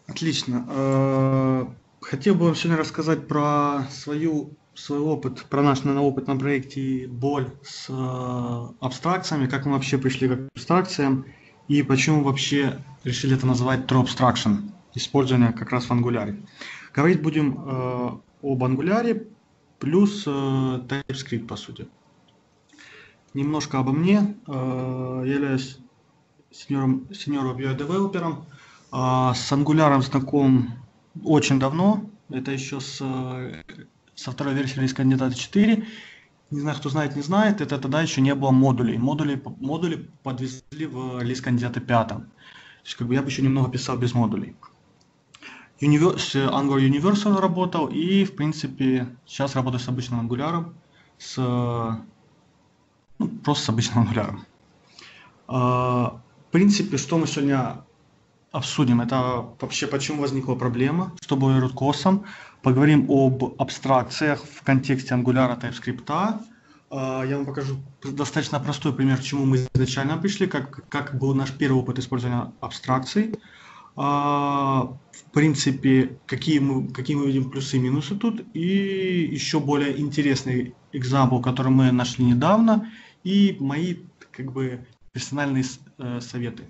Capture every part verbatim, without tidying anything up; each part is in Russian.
Отлично. Э, Хотел бы вам сегодня рассказать про свою, свой опыт, про наш, наверное, опыт на проекте боль с э, абстракциями, как мы вообще пришли к абстракциям и почему вообще решили это называть True Abstraction, использование как раз в Angular. Говорить будем э, об Angular плюс э, TypeScript, по сути. Немножко обо мне. Э, я являюсь сеньором, сеньором ю ай-девелопером. А, С Angular знаком очень давно. Это еще с, э, со второй версии релиз кандидата четыре. Не знаю, кто знает, не знает. Это тогда еще не было модулей. Модули, модули подвезли в релиз кандидата пятом. То есть как бы я бы еще немного писал без модулей. Univer- с Angular Universal работал и, в принципе, сейчас работаю с обычным Angular, с, ну, просто с обычным Angular. А, В принципе, что мы сегодня обсудим, это вообще почему возникла проблема, что было root cause. Поговорим об абстракциях в контексте Angular, TypeScript. А, Я вам покажу достаточно простой пример, к чему мы изначально пришли, как, как был наш первый опыт использования абстракций. А, В принципе, какие мы, какие мы видим плюсы и минусы тут. И еще более интересный экзампл, который мы нашли недавно, и мои как бы персональные э, советы.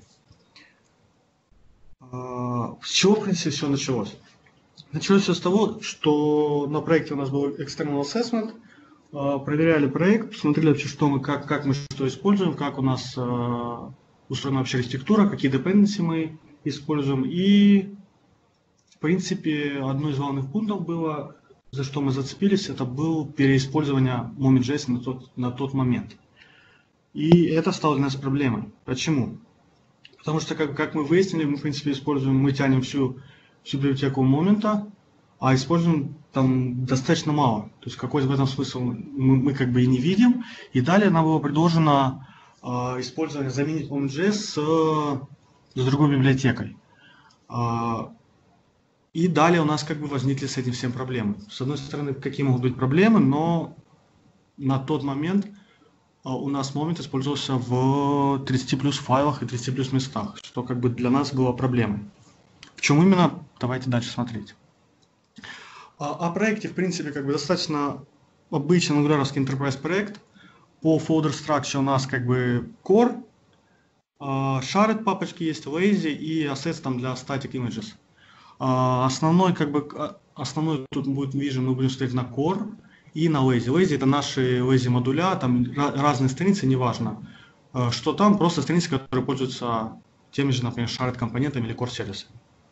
А, С чего, в принципе, все началось? Началось все с того, что на проекте у нас был external assessment, а, проверяли проект, смотрели вообще, что мы, как, как мы что используем, как у нас а, устроена вообще архитектура, какие dependency мы используем. И, в принципе, одно из главных пунктов было, за что мы зацепились, это было переиспользование Moment.js на тот, на тот момент. И это стало для нас проблемой. Почему? Потому что, как, как мы выяснили, мы, в принципе, используем, мы тянем всю, всю библиотеку момента, а используем там достаточно мало. То есть какой в этом смысл мы, мы как бы и не видим. И далее нам было предложено э, использование, заменить Moment.js с, с другой библиотекой. А, и далее у нас как бы возникли с этим всем проблемы. С одной стороны, какие могут быть проблемы, но на тот момент а, у нас момент использовался в тридцати плюс файлах и тридцати плюс местах, что как бы для нас было проблемой. В чем именно? Давайте дальше смотреть. О, о проекте, в принципе, как бы достаточно обычный ангуляровский enterprise проект. По folder structure у нас как бы core, а, shared папочки есть, lazy и assets там для static images. А, Основной как бы а, основной тут будет vision, мы будем смотреть на core и на lazy. Lazy это наши lazy модуля, там ra- разные страницы, неважно, э, что там, просто страницы, которые пользуются теми же, например, shared компонентами или core сервисами.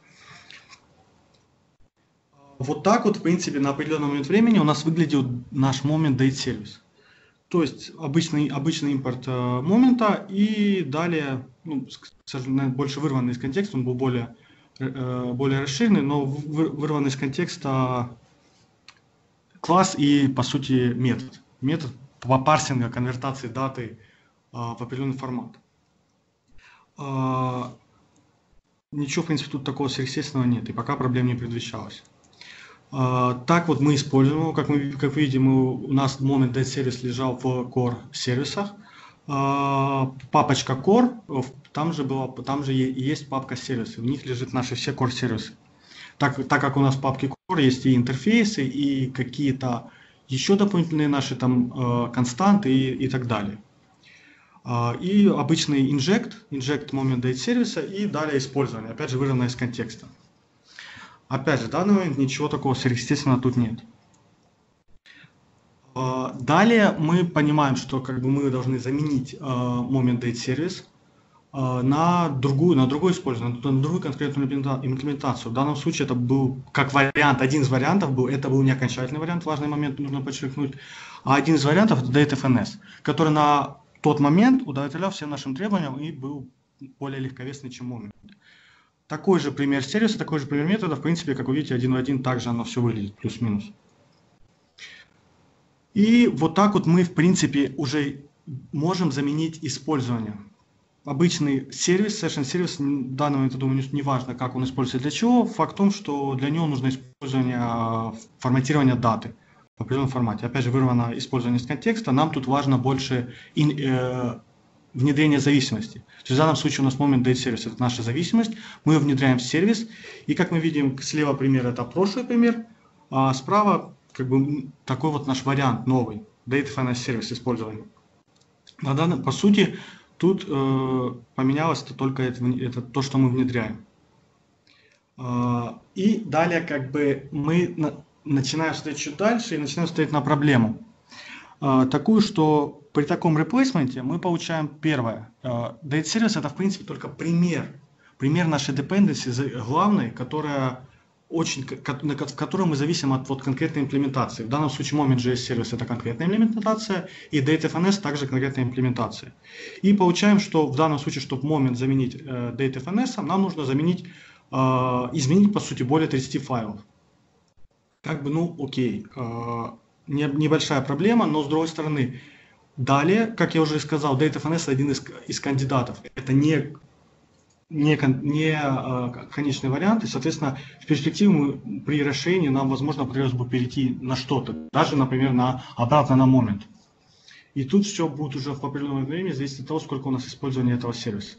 Вот так вот, в принципе, на определенный момент времени у нас выглядел наш момент date сервис. То есть обычный, обычный импорт э, момента и далее, ну, к сожалению, больше вырванный из контекста, он был более, э, более расширенный, но вы- вырванный из контекста класс и, по сути, метод. Метод по парсинга, конвертации даты а, в определенный формат. А, Ничего, в принципе, тут такого сверхъестественного нет, и пока проблем не предвещалось. А, так вот мы используем его, как мы как видим, у нас момент date сервис лежал в core сервисах. А, папочка core, там же, была, там же есть папка сервисы, в них лежат наши все core сервисы. Так, так как у нас в папке core есть и интерфейсы, и какие-то еще дополнительные наши там э, константы и, и так далее. А, и обычный inject, inject момент date сервиса и далее использование, опять же вырвано из контекста. Опять же, в данный момент ничего такого сверхъестественного тут нет. А, далее мы понимаем, что как бы мы должны заменить э, момент date сервис э, на другую, на другое использование, на другую конкретную имплемента- имплементацию. В данном случае это был как вариант, один из вариантов был, это был не окончательный вариант, важный момент нужно подчеркнуть, а один из вариантов это DateFNS, который на тот момент удовлетворял всем нашим требованиям и был более легковесный, чем момент. Такой же пример сервиса, такой же пример метода, в принципе, как вы видите, один в один также оно все выглядит, плюс-минус. И вот так вот мы, в принципе, уже можем заменить использование. Обычный сервис, session сервис, в данный момент, я думаю, не важно, как он используется для чего. Факт в том, что для него нужно использование а, форматирования даты в определенном формате. Опять же, вырвано использование из контекста. Нам тут важно больше ин, э, внедрение зависимости. То есть в данном случае у нас момент date сервис это наша зависимость, мы ее внедряем в сервис, и как мы видим, слева пример это прошлый пример, а справа как бы такой вот наш вариант новый, Data.fns сервис использования. На данном, по сути, тут э, поменялось -то только это, это то, что мы внедряем. Э, и далее как бы мы на, начинаем смотреть чуть дальше и начинаем смотреть на проблему. Э, такую, что при таком реплейсменте мы получаем первое. Э, Date сервис это в принципе только пример. Пример нашей dependency главной, которая очень, в которой мы зависим от вот конкретной имплементации. В данном случае Moment.js сервис это конкретная имплементация, и Data.fns также конкретная имплементация. И получаем, что в данном случае, чтобы Moment заменить э, Data.fns, нам нужно заменить, э, изменить по сути более тридцати файлов. Как бы, ну, окей, э, не, небольшая проблема, но с другой стороны, далее, как я уже сказал, Data.fns один из, из кандидатов. Это не не, не э, конечный вариант, и, соответственно, в перспективе мы, при решении нам, возможно, придется бы перейти на что-то, даже, например, на, обратно на момент. И тут все будет уже в определенное время зависеть от того, сколько у нас использования этого сервиса.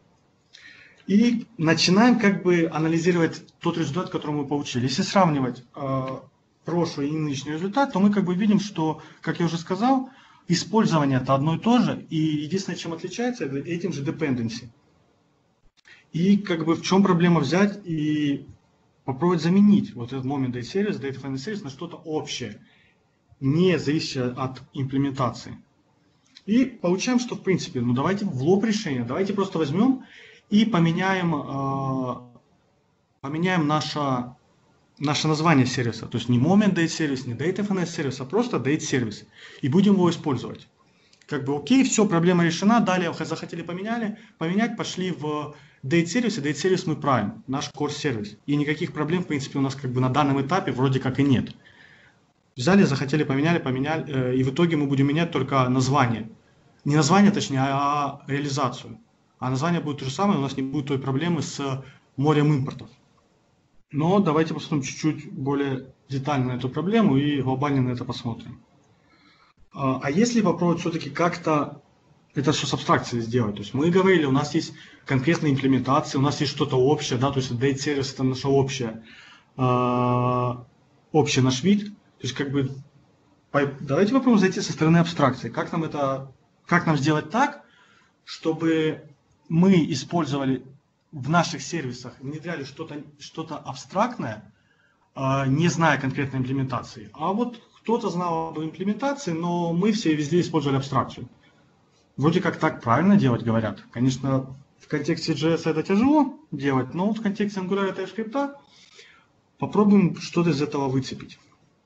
И начинаем как бы анализировать тот результат, который мы получили. Если сравнивать э, прошлый и нынешний результат, то мы как бы видим, что, как я уже сказал, использование это одно и то же, и единственное, чем отличается, это этим же dependency. И как бы в чем проблема взять и попробовать заменить вот этот момент date сервис, Data.fns сервис на что-то общее, не зависящее от имплементации. И получаем, что в принципе, ну давайте в лоб решение, давайте просто возьмем и поменяем, э, поменяем наше, наше название сервиса. То есть не moment date сервис, не Data.fns сервис, а просто date сервис. И будем его использовать. Как бы окей, все, проблема решена, далее захотели поменяли, поменять, пошли в date сервис, и date сервис мы правим, наш core сервис. И никаких проблем, в принципе, у нас как бы на данном этапе вроде как и нет. Взяли, захотели, поменяли, поменяли, э, и в итоге мы будем менять только название. Не название, точнее, а реализацию. А название будет то же самое, у нас не будет той проблемы с морем импортов. Но давайте посмотрим чуть-чуть более детально на эту проблему и глобально на это посмотрим. А если попробовать все-таки как-то это все с абстракцией сделать? То есть мы говорили, у нас есть конкретная имплементация, у нас есть что-то общее, да, то есть date сервис это наше общее, э, общий наш вид. То есть как бы давайте попробуем зайти со стороны абстракции. Как нам это, как нам сделать так, чтобы мы использовали в наших сервисах, внедряли что-то что-то абстрактное, э, не зная конкретной имплементации. А вот кто-то знал об имплементации, но мы все везде использовали абстракцию. Вроде как так правильно делать, говорят. Конечно, в контексте джей эс это тяжело делать, но в контексте Angular и TypeScript попробуем что-то из этого выцепить.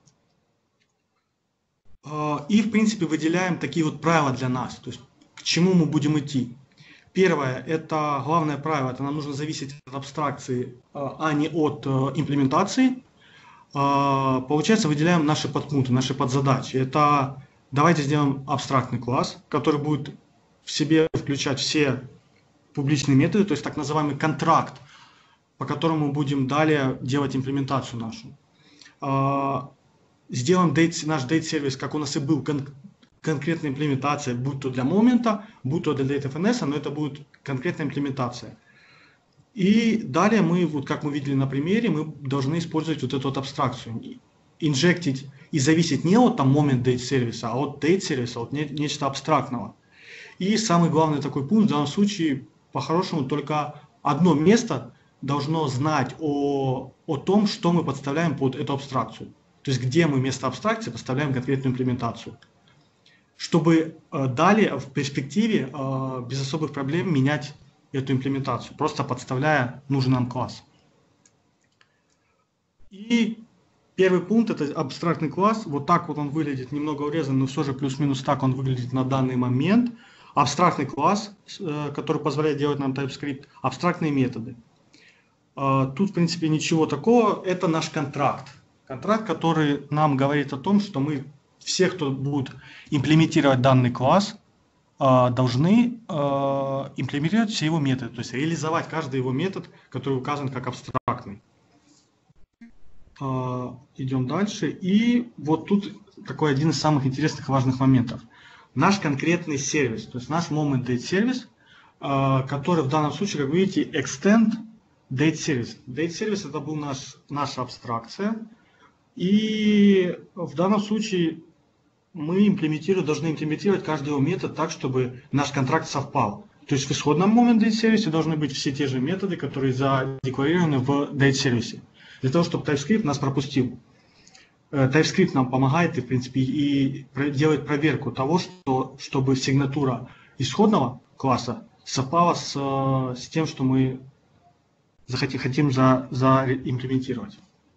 И, в принципе, выделяем такие вот правила для нас, то есть к чему мы будем идти. Первое, это главное правило, это нам нужно зависеть от абстракции, а не от имплементации. Получается, выделяем наши подпункты, наши подзадачи. Это давайте сделаем абстрактный класс, который будет в себе включать все публичные методы, то есть так называемый контракт, по которому мы будем далее делать имплементацию нашу. Сделаем date, наш date сервис, как у нас и был, кон конкретная имплементация, будь то для момента, будь то для Data.fns, но это будет конкретная имплементация. И далее мы, вот как мы видели на примере, мы должны использовать вот эту вот абстракцию. Инжектить и зависеть не от там момент date сервиса, а от date сервиса, от не, нечто абстрактного. И самый главный такой пункт, в данном случае, по-хорошему, только одно место должно знать о, о том, что мы подставляем под эту абстракцию. То есть где мы вместо абстракции подставляем конкретную имплементацию. Чтобы э, далее в перспективе э, без особых проблем менять эту имплементацию, просто подставляя нужный нам класс. И первый пункт это абстрактный класс. Вот так вот он выглядит, немного урезан, но все же плюс-минус так он выглядит на данный момент. Абстрактный класс, э, который позволяет делать нам TypeScript, абстрактные методы. Э, тут в принципе ничего такого, это наш контракт. Контракт, который нам говорит о том, что мы, все, кто будет имплементировать данный класс, должны э, имплементировать все его методы, то есть реализовать каждый его метод, который указан как абстрактный. Э, идем дальше. И вот тут такой один из самых интересных и важных моментов. наш конкретный сервис, то есть наш Moment Date сервис, который в данном случае, как вы видите, Extend Date Service. Date Service это был наш, наша абстракция, и в данном случае мы имплементируем, должны имплементировать каждый его метод так, чтобы наш контракт совпал. То есть в исходном Moment Date сервисе должны быть все те же методы, которые задекларированы в Date сервисе, для того, чтобы TypeScript нас пропустил. TypeScript нам помогает и, в принципе, и делает проверку того, что, чтобы сигнатура исходного класса совпала с, с тем, что мы захотим, хотим за, заимплементировать.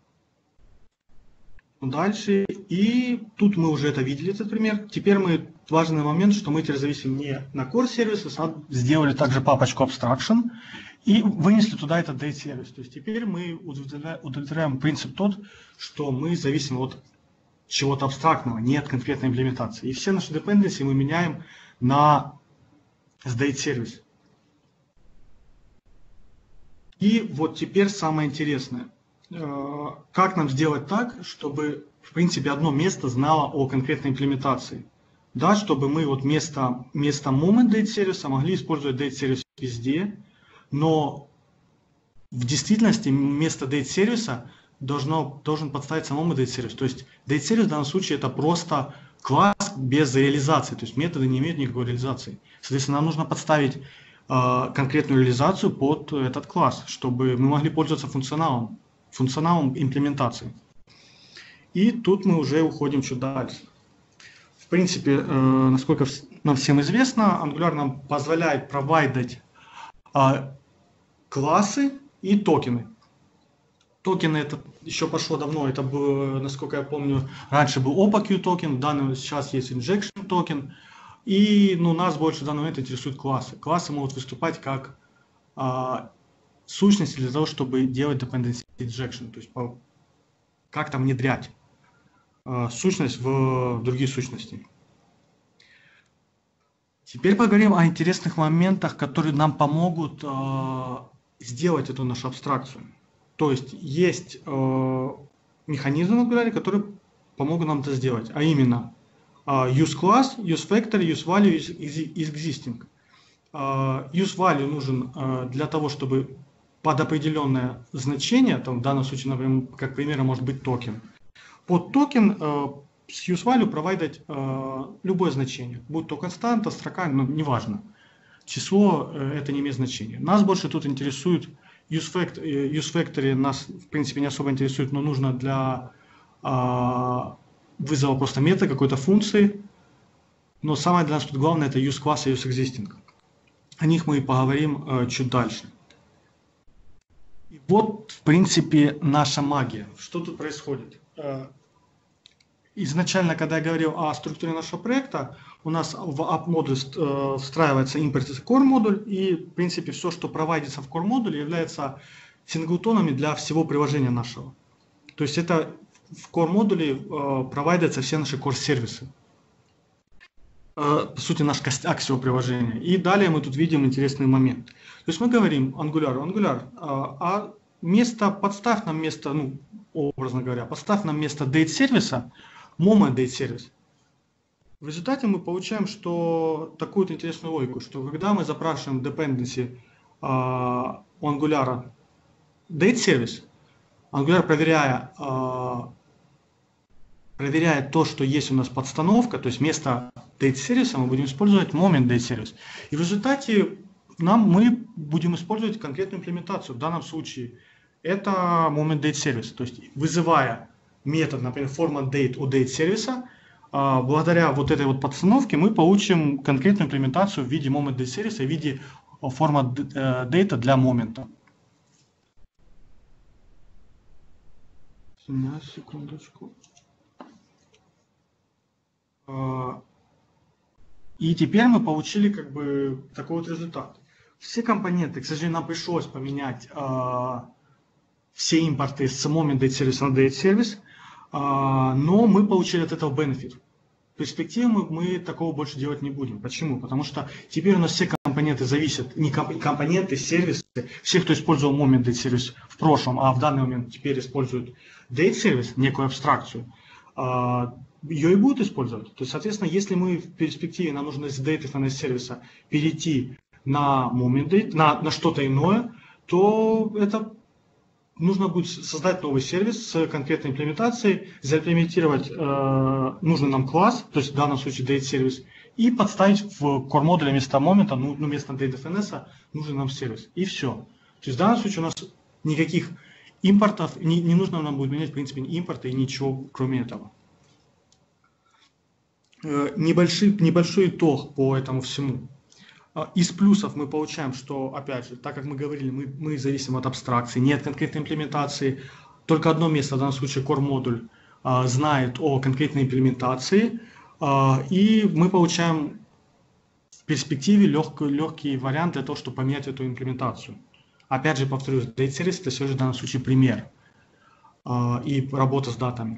Дальше. И тут мы уже это видели, этот пример. Теперь мы, важный момент, что мы теперь зависим не на core сервисы, а сделали также папочку abstraction и вынесли туда этот date сервис. То есть теперь мы удовлетворяем принцип тот, что мы зависим от чего-то абстрактного, не от конкретной имплементации. И все наши dependency мы меняем на date сервис. И вот теперь самое интересное. Как нам сделать так, чтобы, в принципе, одно место знало о конкретной имплементации? Да, чтобы мы вот вместо, вместо Moment Date сервиса могли использовать Date сервис везде, но в действительности вместо Date сервиса должно, должен подставиться Moment Date сервис. То есть Date сервис в данном случае это просто класс без реализации, то есть методы не имеют никакой реализации. Соответственно, нам нужно подставить э, конкретную реализацию под этот класс, чтобы мы могли пользоваться функционалом. функционалом имплементации. И тут мы уже уходим чуть дальше. В принципе, э, насколько нам всем известно, Angular нам позволяет провайдать э, классы и токены. Токены это еще пошло давно, это было, насколько я помню, раньше был о пи эй кью токен, в данном сейчас есть injection токен. И ну, нас больше в данный момент интересуют классы. Классы могут выступать как э, сущности для того, чтобы делать dependency injection, то есть как-то внедрять э, сущность в другие сущности. Теперь поговорим о интересных моментах, которые нам помогут э, сделать эту нашу абстракцию. То есть есть э, механизмы в Angular, которые помогут нам это сделать, а именно э, useClass, useFactory, useValue, useExisting. Э, useValue нужен э, для того, чтобы под определенное значение, там в данном случае, например, как пример, может быть токен. Под токен э, с useValue провайдать э, любое значение, будь то константа, строка, ну, неважно. Число э, это не имеет значения. Нас больше тут интересует useFactory, useFactory нас в принципе не особо интересует, но нужно для э, вызова просто метода, какой-то функции. Но самое для нас тут главное это useClass и useExisting. О них мы и поговорим э, чуть дальше. И вот, в принципе, наша магия. Что тут происходит? Изначально, когда я говорил о структуре нашего проекта, у нас в app-модуль встраивается импорт core модуль, и, в принципе, все, что провайдится в core модуле, является синглтонами для всего приложения нашего. То есть это в core модуле провайдятся все наши core сервисы. По сути, наш костяк всего приложения. И далее мы тут видим интересный момент. То есть мы говорим Angular, Angular, а место, подставь нам место, ну, образно говоря, подставь нам место date сервиса, moment date сервис. В результате мы получаем, что такую интересную логику, что когда мы запрашиваем dependency uh, у Angular date сервис, Angular, проверяя, uh, проверяя то, что есть у нас подстановка, то есть вместо date сервиса мы будем использовать moment date сервис. И в результате нам, мы будем использовать конкретную имплементацию. В данном случае это moment date сервис. То есть вызывая метод, например, format date у date сервиса, благодаря вот этой вот подстановке мы получим конкретную имплементацию в виде moment date сервиса, в виде format data для момента. Секундочку. И теперь мы получили как бы такой вот результат. Все компоненты, к сожалению, нам пришлось поменять э, все импорты с moment date сервиса на date сервис, э, но мы получили от этого benefit. В перспективе мы, мы такого больше делать не будем. Почему? Потому что теперь у нас все компоненты зависят, не комп, компоненты, сервисы, все, кто использовал moment date сервис в прошлом, а в данный момент теперь используют date сервис, некую абстракцию, э, ее и будут использовать. То есть, соответственно, если мы в перспективе, нам нужно из Data эф эн эс сервиса перейти на Moment Date, на, на что-то иное, то это нужно будет создать новый сервис с конкретной имплементацией, заимплементировать э, нужный нам класс, то есть в данном случае Date сервис, и подставить в core модуле вместо момента, ну, ну вместо Data эф эн эс нужный нам сервис. И все. То есть в данном случае у нас никаких импортов, не, не нужно нам будет менять в принципе импорты и ничего кроме этого. Э, небольшой, небольшой итог по этому всему. Из плюсов мы получаем, что, опять же, так как мы говорили, мы, мы зависим от абстракции, не от конкретной имплементации. Только одно место, в данном случае core модуль, а, знает о конкретной имплементации, а, и мы получаем в перспективе легкий, легкий вариант для того, чтобы поменять эту имплементацию. Опять же, повторюсь, Date Service это все же в данном случае пример а, и работа с датами.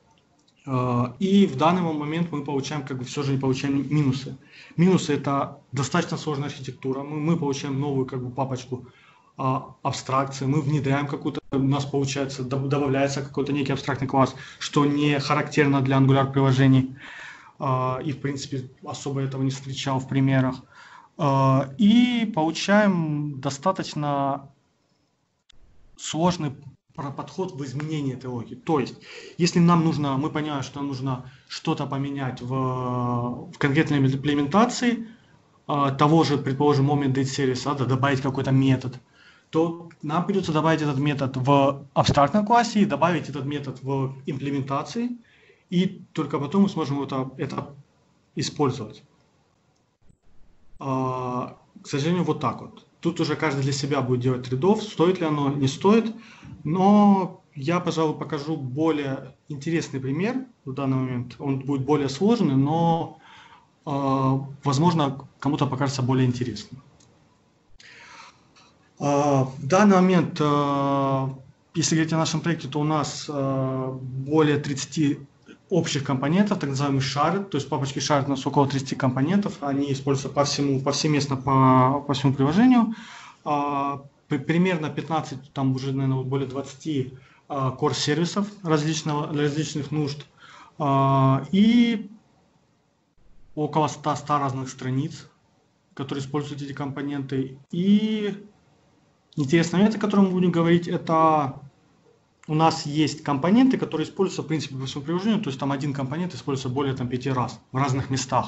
И в данный момент мы получаем, как бы все же не получаем минусы. Минусы это достаточно сложная архитектура. Мы, мы получаем новую как бы папочку а, абстракции, мы внедряем какую-то, у нас получается, добавляется какой-то некий абстрактный класс, что не характерно для Angular приложений. А, и в принципе особо этого не встречал в примерах. А, и получаем достаточно сложный подход в изменении этой логики. То есть, если нам нужно, мы понимаем, что нам нужно что-то поменять в, в конкретной имплементации э, того же, предположим, Moment Date сервиса, да, добавить какой-то метод, то нам придется добавить этот метод в абстрактном классе и добавить этот метод в имплементации, и только потом мы сможем это, это использовать. Э, к сожалению, вот так вот. Тут уже каждый для себя будет делать трейд-офф, стоит ли оно, не стоит. Но я, пожалуй, покажу более интересный пример в данный момент. Он будет более сложный, но, э, возможно, кому-то покажется более интересным. Э, в данный момент, э, если говорить о нашем проекте, то у нас э, более тридцати общих компонентов, так называемый шарит, то есть папочки шарит у нас около тридцати компонентов, они используются по всему, повсеместно по, по всему приложению. А, примерно пятнадцать, там уже, наверное, более двадцати а, core-сервисов различного, для различных нужд. А, и около ста, ста разных страниц, которые используют эти компоненты. И интересный момент, о котором мы будем говорить, это у нас есть компоненты, которые используются в принципе по всему приложению, то есть там один компонент используется более там, пяти раз в разных местах.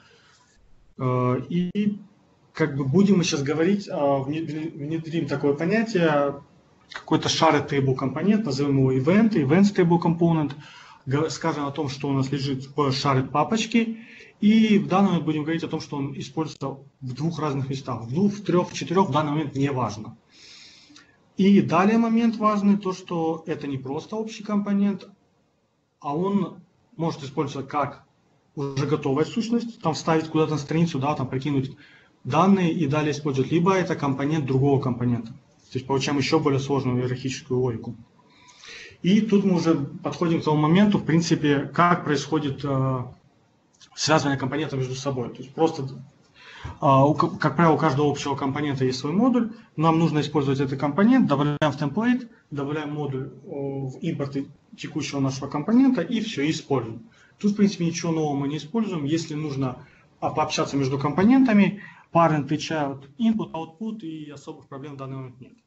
И как бы будем мы сейчас говорить, внедрим такое понятие, какой-то shared table компонент, назовем его event, events table component, скажем о том, что у нас лежит в shared папочке, и в данный момент будем говорить о том, что он используется в двух разных местах, в двух, в трех, в четырех, в данный момент не важно. И далее момент важный, то что это не просто общий компонент, а он может использоваться как уже готовая сущность, там вставить куда-то на страницу, да, там прикинуть данные и далее использовать, либо это компонент другого компонента. То есть получаем еще более сложную иерархическую логику. И тут мы уже подходим к тому моменту, в принципе, как происходит э, связывание компонентов между собой. То есть просто как правило, у каждого общего компонента есть свой модуль. Нам нужно использовать этот компонент, добавляем в темплейт, добавляем модуль в импорты текущего нашего компонента и все, используем. Тут, в принципе, ничего нового мы не используем. Если нужно пообщаться между компонентами, parent и child, input, output, и особых проблем в данный момент нет.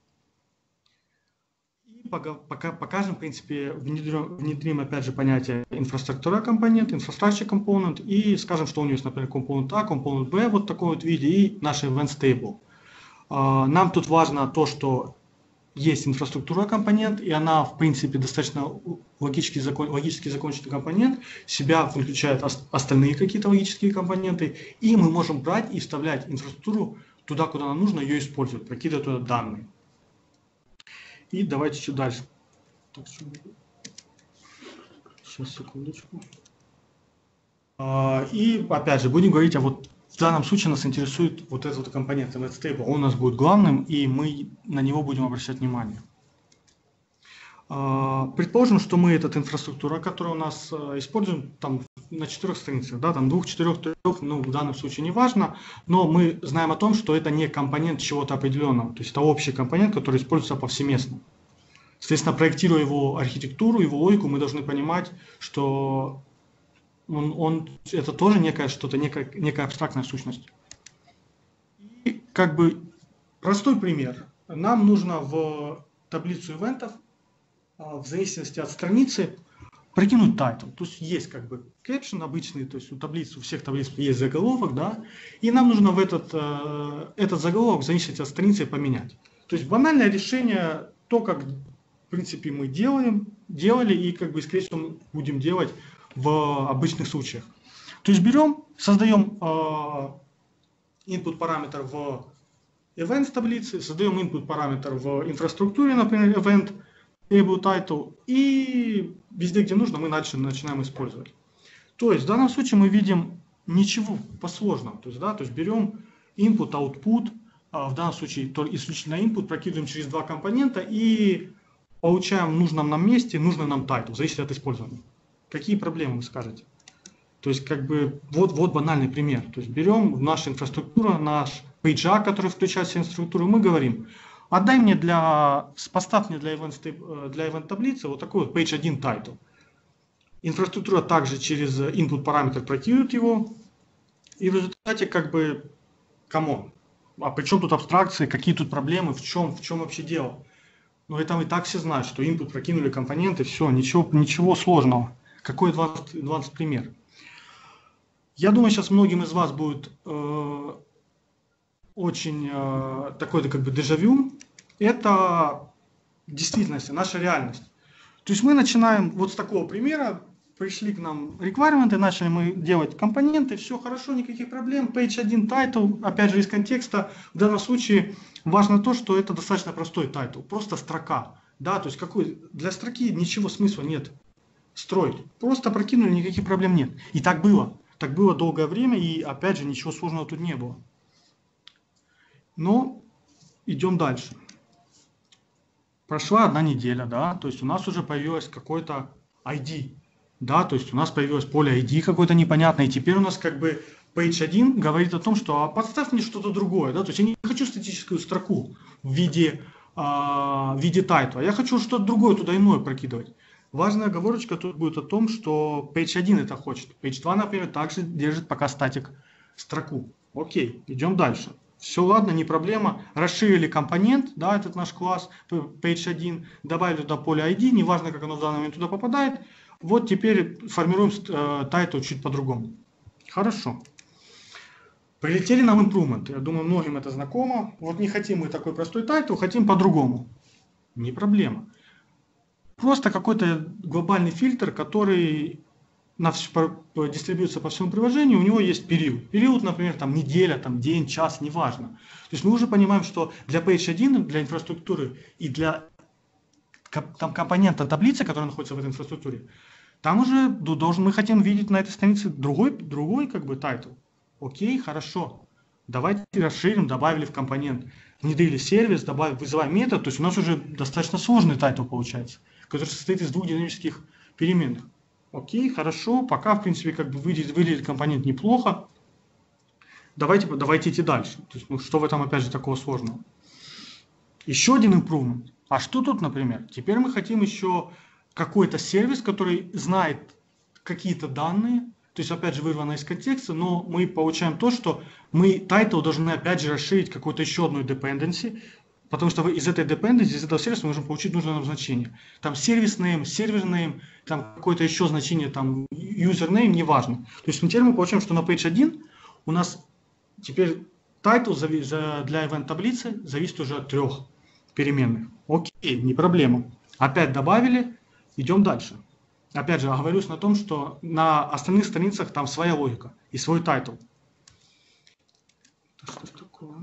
И пока, пока покажем, в принципе, внедрим, внедрим опять же понятие инфраструктура компонент, infrastructure component, и скажем, что у него есть, например, компонент А, компонент Б, вот в такой вот виде, и наш events table. Нам тут важно то, что есть инфраструктура компонент, и она, в принципе, достаточно логически, закон, логически законченный компонент, себя включает остальные какие-то логические компоненты, и мы можем брать и вставлять инфраструктуру туда, куда нам нужно, ее использовать, прокидывать туда данные. И давайте чуть дальше. Так, сейчас, секундочку. И опять же, будем говорить, а вот в данном случае нас интересует вот этот вот компонент events table. Он у нас будет главным, и мы на него будем обращать внимание. Предположим, что мы этот инфраструктура, которая у нас используем там на четырех страницах, да, там двух, четырех, трех, ну в данном случае не важно, но мы знаем о том, что это не компонент чего-то определенного, то есть это общий компонент, который используется повсеместно. Соответственно, проектируя его архитектуру, его логику, мы должны понимать, что Он, он, это тоже некое что-то, некая, некая абстрактная сущность. И как бы простой пример. Нам нужно в таблицу ивентов, в зависимости от страницы, прикинуть тайтл. То есть есть как бы caption обычный, то есть у таблиц, у всех таблиц есть заголовок, да, и нам нужно в этот, этот заголовок в зависимости от страницы поменять. То есть банальное решение, то, как в принципе мы делаем, делали и как бы, скорее всего, будем делать в обычных случаях. То есть берем, создаем э, input параметр в event таблице, создаем input параметр в инфраструктуре, например, event, table title, и везде, где нужно, мы начинаем, начинаем использовать. То есть в данном случае мы видим ничего посложного. То есть, да, то есть берем input, output, а в данном случае только исключительно input, прокидываем через два компонента и получаем в нужном нам месте нужный нам title, зависит от использования. Какие проблемы вы скажете? То есть, как бы, вот, вот банальный пример. То есть, берем нашу инфраструктуру, наш page, который включает в инфраструктуру, мы говорим, отдай мне для, поставь мне для event, для event таблицы вот такой вот page один title. Инфраструктура также через input параметр прокидывает его, и в результате, как бы, камон, а при чем тут абстракции, какие тут проблемы, в чем, в чем вообще дело? Ну, это и так все знают, что input прокинули компоненты, все, ничего, ничего сложного. Какой advanced, advanced пример? Я думаю, сейчас многим из вас будет э, очень э, такой-то как бы дежавю. Это в действительности наша реальность. То есть мы начинаем вот с такого примера, пришли к нам requirements, начали мы делать компоненты, все хорошо, никаких проблем, page один title, опять же из контекста, в данном случае важно то, что это достаточно простой title, просто строка. Да, то есть какой, для строки ничего смысла нет строить. Просто прокинули, никаких проблем нет. И так было. Так было долгое время, и опять же ничего сложного тут не было. Но идем дальше. Прошла одна неделя, да, то есть у нас уже появилось какой-то ай ди, да, то есть у нас появилось поле ай ди какое-то непонятное, и теперь у нас как бы page один говорит о том, что а подставь мне что-то другое, да, то есть я не хочу статическую строку в виде, а, в виде тайтла, я хочу что-то другое туда иное прокидывать. Важная оговорочка тут будет о том, что page один это хочет. page два, например, также держит пока статик строку. Окей, идем дальше. Все, ладно, не проблема. Расширили компонент, да, этот наш класс, page один, добавили туда поле ай ди, неважно, как оно в данный момент туда попадает. Вот теперь формируем э, title чуть по-другому. Хорошо. Прилетели нам improvement. Я думаю, многим это знакомо. Вот не хотим мы такой простой title, хотим по-другому. Не проблема. Просто какой-то глобальный фильтр, который на все, по, дистрибьюется по всему приложению, у него есть период. Период, например, там, неделя, там, день, час, неважно. То есть мы уже понимаем, что для page один, для инфраструктуры и для там, компонента таблицы, которая находится в этой инфраструктуре, там уже должен, мы хотим видеть на этой странице другой, другой как бы title. Окей, хорошо. Давайте расширим, добавили в компонент. Внедрили сервис, добавили, вызываем метод. То есть у нас уже достаточно сложный title получается, который состоит из двух динамических переменных. Окей, хорошо, пока, в принципе, как бы выглядит, выглядит компонент неплохо. Давайте, давайте идти дальше. То есть, ну, что в этом, опять же, такого сложного? Еще один improvement. А что тут, например? Теперь мы хотим еще какой-то сервис, который знает какие-то данные, то есть, опять же, вырвано из контекста, но мы получаем то, что мы title должны, опять же, расширить какую-то еще одну dependency, потому что из этой dependency, из этого сервиса мы можем получить нужное нам значение. Там сервис name, сервер name, там какое-то еще значение, там user name, неважно. То есть теперь мы получаем, что на page один у нас теперь title для event таблицы зависит уже от трех переменных. Окей, не проблема. Опять добавили, идем дальше. Опять же, оговорюсь на том, что на остальных страницах там своя логика и свой title. Что ж такое?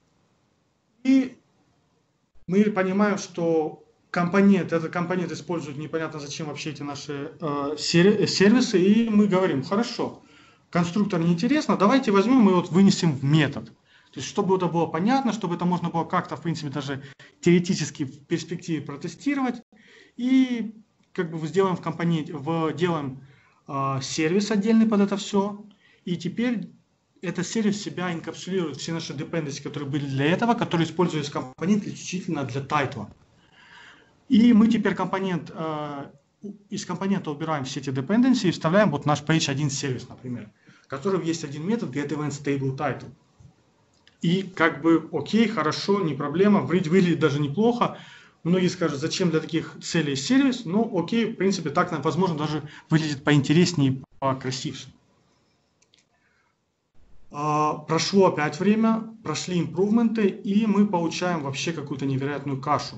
И мы понимаем, что компонент, этот компонент использует непонятно зачем вообще эти наши э, сервисы, и мы говорим, хорошо, конструктор неинтересно, давайте возьмем и вот вынесем в метод. То есть, чтобы это было понятно, чтобы это можно было как-то, в принципе, даже теоретически в перспективе протестировать, и как бы сделаем в компоненте, в, делаем э, сервис отдельный под это все, и теперь этот сервис в себя инкапсулирует все наши dependencies, которые были для этого, которые используются компонент исключительно для тайтла. И мы теперь компонент э, из компонента убираем все эти dependencies и вставляем вот наш пейдж один сервис, например, в котором есть один метод getEventStableTitle. И как бы окей, хорошо, не проблема, выглядит даже неплохо. Многие скажут, зачем для таких целей сервис, но окей, в принципе, так, возможно, даже выглядит поинтереснее и покрасивше. Прошло опять время, прошли импрувменты, и мы получаем вообще какую-то невероятную кашу.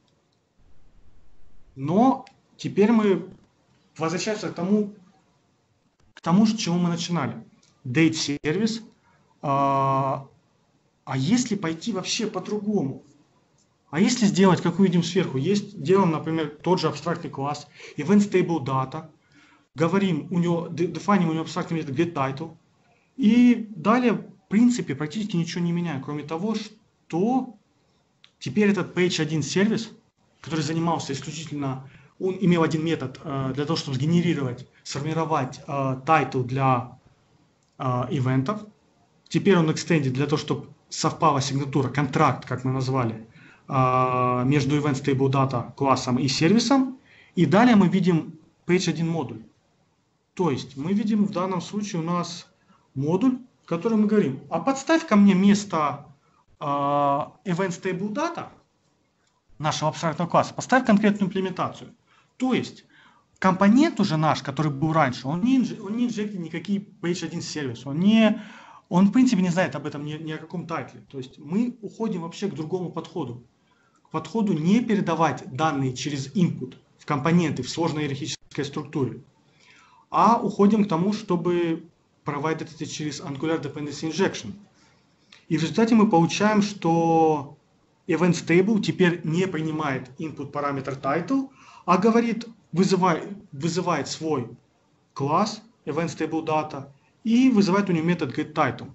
Но теперь мы возвращаемся к тому, к тому, с чего мы начинали. Date сервис. А, а если пойти вообще по-другому? А если сделать, как мы видим сверху, есть, делаем, например, тот же абстрактный класс, EventStableData, говорим, у него, дефайним у него абстрактный метод getTitle, и далее, в принципе, практически ничего не меняем, кроме того, что теперь этот пейдж один сервис, который занимался исключительно, он имел один метод э, для того, чтобы сгенерировать, сформировать э, title для э, ивентов. Теперь он extended для того, чтобы совпала сигнатура, контракт, как мы назвали, э, между EventStableData классом и сервисом. И далее мы видим пейдж один модуль. То есть мы видим в данном случае у нас модуль, в котором мы говорим, а подставь ко мне место э, EventStableData, нашего абстрактного класса, поставь конкретную имплементацию. То есть компонент уже наш, который был раньше, он не, он не инжектит никакие пейдж один сервис, он, не, он в принципе не знает об этом ни, ни о каком тайтле. То есть мы уходим вообще к другому подходу. К подходу не передавать данные через input в компоненты, в сложной иерархической структуре, а уходим к тому, чтобы проводить это через Angular Dependency Injection. И в результате мы получаем, что EventStable теперь не принимает input параметр title, а говорит, вызывает, вызывает свой класс EventStableData и вызывает у него метод getTitle.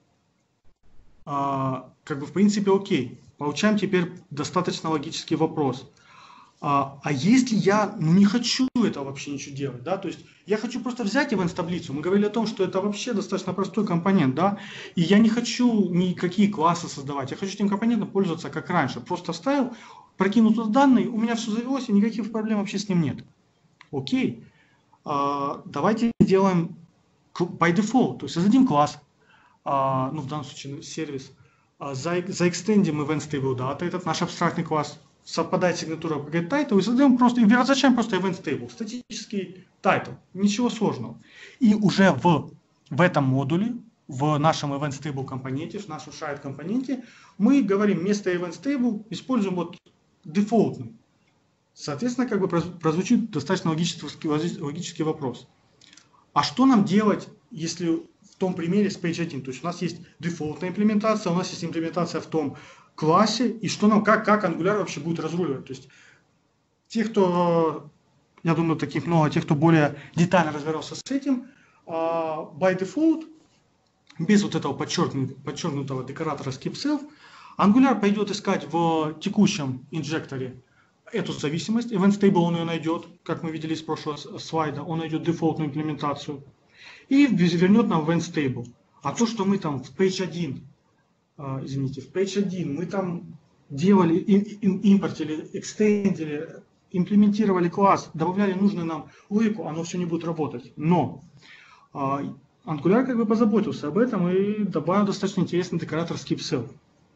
А, как бы в принципе окей. Получаем теперь достаточно логический вопрос. А, а если я ну, не хочу это вообще ничего делать, да, то есть я хочу просто взять events-таблицу, мы говорили о том, что это вообще достаточно простой компонент, да, и я не хочу никакие классы создавать, я хочу этим компонентом пользоваться как раньше, просто вставил, прокинул туда данные, у меня все завелось, и никаких проблем вообще с ним нет. Окей, а, давайте сделаем by default, то есть создадим класс, а, ну в данном случае сервис, а, за, заэкстендим EventStableData, этот наш абстрактный класс, совпадает сигнатура getTitle, и создаем просто, и возвращаем просто EventStable, статический title, ничего сложного. И уже в, в этом модуле, в нашем EventStable компоненте, в нашем shared компоненте, мы говорим, вместо EventStable используем вот дефолтный. Соответственно, как бы прозвучит достаточно логический, логический вопрос. А что нам делать, если в том примере с пейдж один? То есть у нас есть дефолтная имплементация, у нас есть имплементация в том классе, и что нам, как, как Angular вообще будет разруливать. То есть те, кто, я думаю, таких много, те, кто более детально разбирался с этим, uh, by default, без вот этого подчеркнутого, подчеркнутого декоратора skipSelf, Angular пойдет искать в текущем инжекторе эту зависимость, EventStable он ее найдет, как мы видели из прошлого слайда, он найдет дефолтную имплементацию, и вернет нам EventStable. А то, что мы там в пейдж один, Uh, извините, в пейдж один мы там делали, импортили, экстендили, имплементировали класс, добавляли нужную нам логику, оно все не будет работать. Но uh, Angular как бы позаботился об этом и добавил достаточно интересный декоратор skipSelf.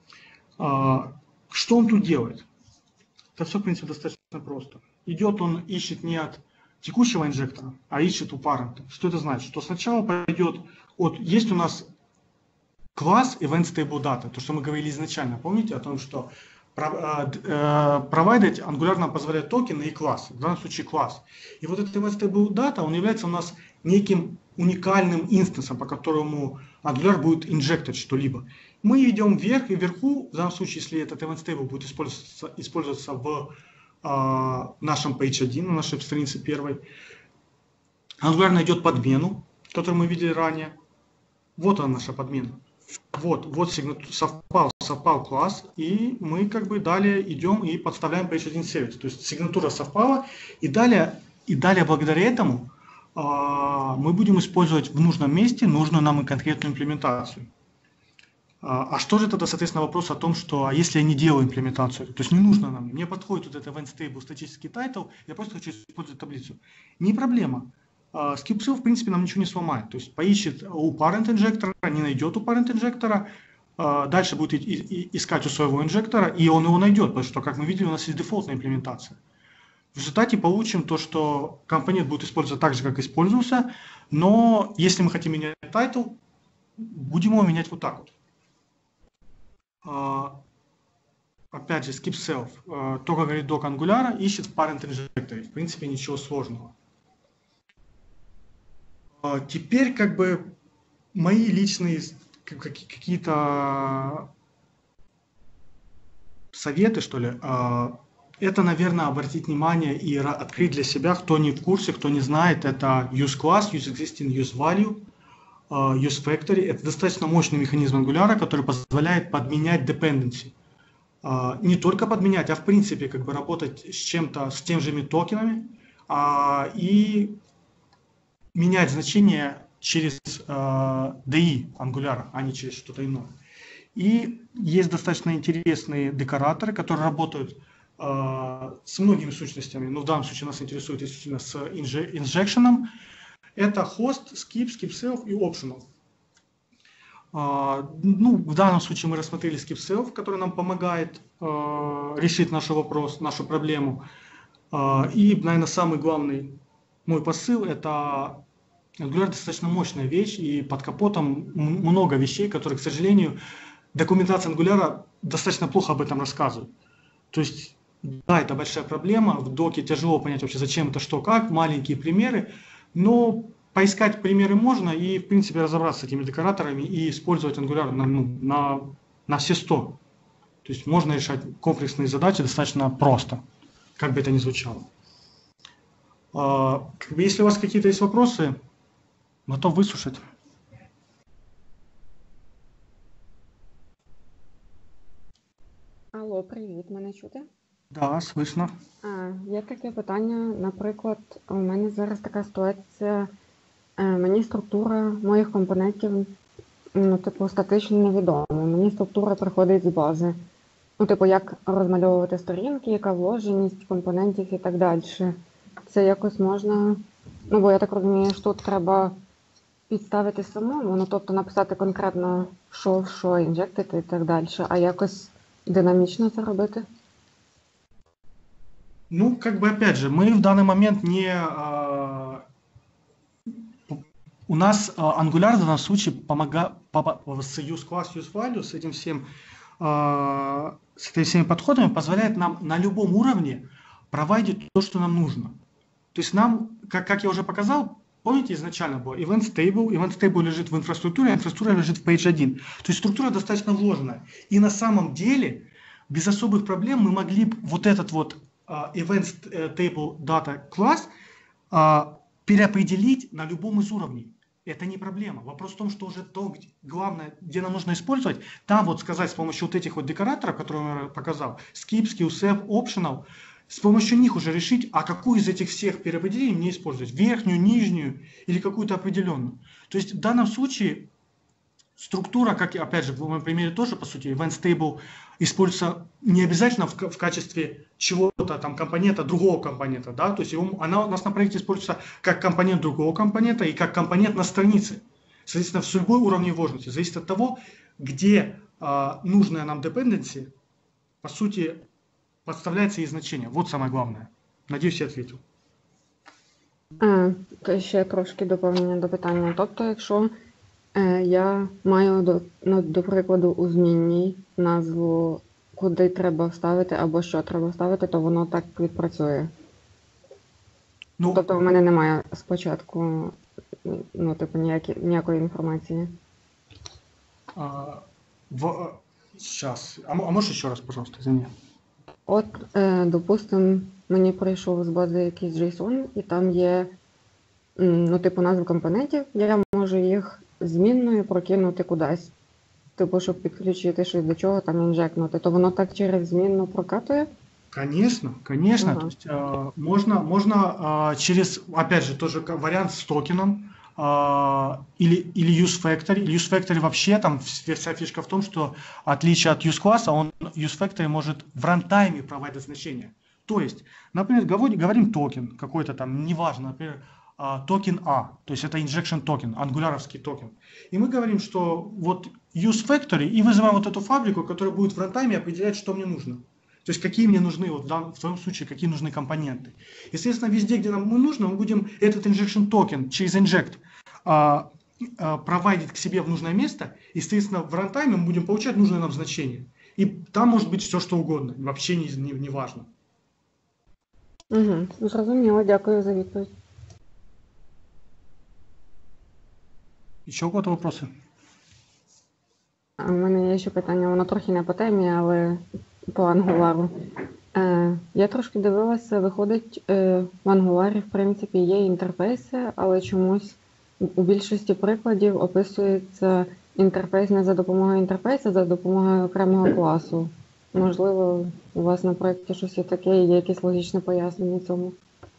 Uh, что он тут делает? Это все, в принципе, достаточно просто. Идет он, ищет не от текущего инжектора, а ищет у парента. Что это значит? Что сначала пойдет от, есть у нас класс EventStableData, то, что мы говорили изначально. Помните о том, что провайдить Angular нам позволяет токены и классы, в данном случае класс. И вот этот EventStableData, он является у нас неким уникальным инстансом, по которому Angular будет инжектить что-либо. Мы идем вверх, и вверху, в данном случае, если этот EventStable будет использоваться, использоваться в а, нашем пейдж один, на нашей странице первой, Angular найдет подмену, которую мы видели ранее. Вот она наша подмена. Вот, вот совпал, совпал класс, и мы как бы далее идем и подставляем пейдж один сервис. То есть сигнатура совпала, и далее, и далее благодаря этому а, мы будем использовать в нужном месте нужную нам и конкретную имплементацию. А, а что же тогда, соответственно, вопрос о том, что а если я не делаю имплементацию? То есть не нужно нам, мне подходит вот этот event stable, статический тайтл, я просто хочу использовать таблицу. Не проблема. А, SkipSell, в принципе, нам ничего не сломает. То есть поищет у parent инжектора, не найдет у parent инжектора, а, дальше будет и, и, искать у своего инжектора, и он его найдет, потому что, как мы видели, у нас есть дефолтная имплементация. В результате получим то, что компонент будет использоваться так же, как использовался, но если мы хотим менять title, будем его менять вот так вот. Uh, опять же, skip self, uh, то, как говорит док Angular, ищет в parent инжекторе. В принципе, ничего сложного. Uh, теперь, как бы, мои личные какие-то советы, что ли, uh, это, наверное, обратить внимание и открыть для себя, кто не в курсе, кто не знает, это useClass, useExisting, useValue, uh, useFactory. Это достаточно мощный механизм Angular, который позволяет подменять dependency. Uh, не только подменять, а в принципе как бы работать с чем-то, с теми же токенами uh, и менять значение через uh, ди и Angular, а не через что-то иное. И есть достаточно интересные декораторы, которые работают uh, с многими сущностями, но в данном случае нас интересует исключительно с инжекшеном. Это host, skip, skip self и optional. Uh, ну, в данном случае мы рассмотрели skip self, который нам помогает uh, решить наш вопрос, нашу проблему. Uh, и, наверное, самый главный мой посыл – это Angular достаточно мощная вещь, и под капотом много вещей, которые, к сожалению, документация Angular достаточно плохо об этом рассказывает. То есть, да, это большая проблема, в доке тяжело понять вообще, зачем это, что, как, маленькие примеры, но поискать примеры можно и, в принципе, разобраться с этими декораторами и использовать Angular на, ну, на, на все сто. То есть можно решать комплексные задачи достаточно просто, как бы это ни звучало. А, как бы, если у вас какие-то есть вопросы, готов выслушать. Алло, привіт, мене чути? Да, слышно. А, є таке питання, наприклад, у мене зараз така ситуація, мені структура моїх компонентів, ну, типу, статично невідома. Мені структура приходить з бази. Ну, типу, як розмальовувати сторінки, яка вложеність компонентів і так далі. Це якось можна, ну, бо я так розумію, що тут треба підставити самому, ну, тобто написати конкретно, що, що інжектити і так далі, а якось динамично це робити? Ну, как бы, опять же, мы в данный момент не... А, у нас а, Angular в данном случае помогает с useClass, useValue, с этим всем, а, с этими всеми подходами позволяет нам на любом уровне проводить то, что нам нужно. То есть нам, как, как я уже показал, помните, изначально было event stable, event stable лежит в инфраструктуре, а инфраструктура лежит в page один. То есть структура достаточно вложенная. И на самом деле, без особых проблем мы могли бы вот этот вот uh, event table data класс uh, переопределить на любом из уровней. Это не проблема. Вопрос в том, что уже то, где, главное, где нам нужно использовать, там вот сказать с помощью вот этих вот декораторов, которые я показал, skip, skillsave, optional, с помощью них уже решить, а какую из этих всех переопределений мне использовать, верхнюю, нижнюю или какую-то определенную. То есть в данном случае структура, как опять же в моем примере тоже, по сути, event stable используется не обязательно в, в качестве чего-то, там, компонента другого компонента, да, то есть его, она у нас на проекте используется как компонент другого компонента и как компонент на странице. Соответственно, в любой уровне вложенности зависит от того, где а, нужная нам dependency, по сути, подставляется ей значение. Вот самое главное. Надеюсь, я ответил. А, то ще трошки доповнення до питання. Тобто, якщо е, я маю, до, ну, до прикладу, у змінній назву, куди треба вставити або що треба вставити, то воно так відпрацює. Ну, тобто в мене немає спочатку, ну, типу, ніякі, ніякої інформації. А, в, сейчас. А, а можешь еще раз, пожалуйста, извини. От, е, допустим, мені прийшов з бази якийсь JSON, і там є, ну, типу, назви компонентів, я можу їх змінною прокинути кудись. Типу, щоб підключити щось до чого, там інжекнути. То воно так через змінну прокатує? Конечно, конечно. Ага. То есть, э, можно, можно э, через, опять же, тоже вариант с токеном, а, или, или use factory. Use factory вообще, там вся фишка в том, что в отличие от use класса, он use factory может в рантайме проводить значения. То есть, например, говорим, говорим токен какой-то там, неважно, например, а, токен А, то есть это injection токен, ангуляровский токен. И мы говорим, что вот use factory, и вызываем вот эту фабрику, которая будет в рантайме определять, что мне нужно. То есть какие мне нужны, вот в, данном, в твоем случае, какие нужны компоненты. Естественно, везде, где нам нужно, мы будем этот injection токен через inject а, а, проводить к себе в нужное место. Естественно, в рантайме мы будем получать нужное нам значение. И там может быть все, что угодно, вообще не, не, не важно. Угу. Зрозуміло, дякую за відповідь. Ще у кого-то вопроси? У мене є ще питання, воно трохи не по темі, але по Angular. Е, я трошки дивилася, виходить, е, в Angular, в принципі, є інтерфейси, але чомусь у більшості прикладів описується інтерфейс не за допомогою інтерфейсу, а за допомогою окремого класу. Можливо, у вас на проєкті щось є таке, є якесь логічне пояснення цьому?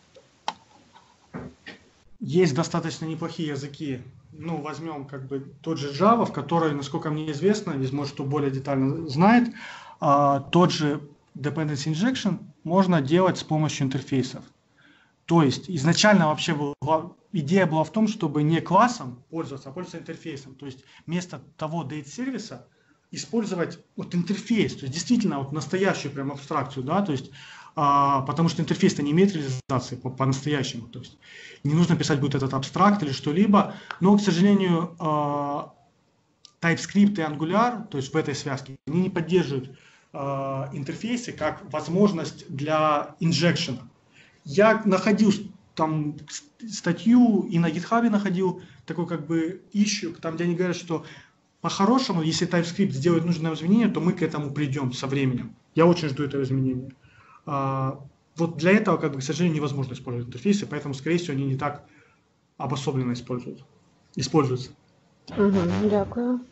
Есть достаточно неплохие языки. Ну, возьмем как бы тот же Java, в который, насколько мне известно, может, кто более детально знает, а, тот же Dependency Injection можно делать с помощью интерфейсов. То есть изначально вообще была, идея была в том, чтобы не классом пользоваться, а пользоваться интерфейсом. То есть вместо того date-сервиса использовать вот интерфейс, то есть действительно вот настоящую прям абстракцию, да, то есть а, потому что интерфейс-то не имеет реализации по- по-настоящему, то есть не нужно писать будет этот абстракт или что-либо, но, к сожалению, а, TypeScript и Angular, то есть в этой связке, они не поддерживают а, интерфейсы как возможность для инжекшена. Я находил там статью и на GitHub находил такой как бы issue, там где они говорят, что по-хорошему, если TypeScript сделает нужное изменение, то мы к этому придем со временем. Я очень жду этого изменения. А, вот для этого, как бы, к сожалению, невозможно использовать интерфейсы, поэтому, скорее всего, они не так обособленно используют, используются. Угу, дякую.